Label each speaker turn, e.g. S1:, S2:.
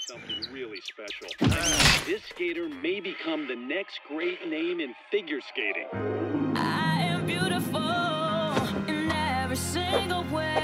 S1: something really special. This skater may become the next great name in figure skating.
S2: I am beautiful in every single way.